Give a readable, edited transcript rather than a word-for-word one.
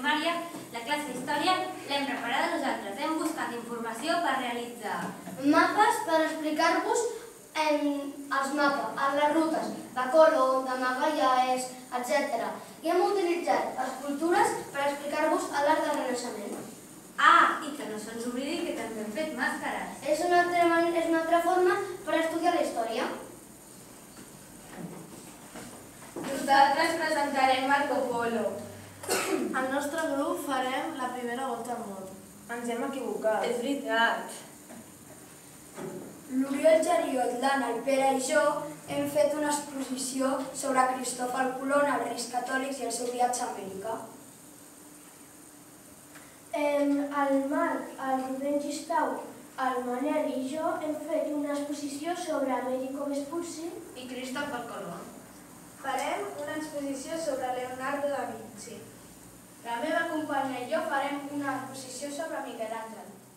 primària, la classe d'història l'hem preparada nosaltres. Hem buscat informació per realitzar mapes per explicar-vos els mapes, les rutes de Colón, de Magallanes, etc. I hem utilitzat escultures per explicar-vos l'art del Renaixement. Ah, i que no se'ns oblidi que també hem fet màscares. És una altra forma per estudiar la història. Nosaltres presentarem Marco Polo. Al nostre grup farem la primera volta al món. Ens hem equivocat. És veritat. L'Oriol Jariot, l'Anna, el Pere i jo hem fet una exposició sobre Cristòfor Colom, els Reis Catòlics i el seu viatge a Amèrica. El Marc, el Rubén Gistau, el Manel i jo hem fet una exposició sobre Américo Vespucci I Cristòfor Colom. Farem una exposició sobre Leonardo da Vinci. La meva companya i jo farem una exposició sobre Miquel Àngel.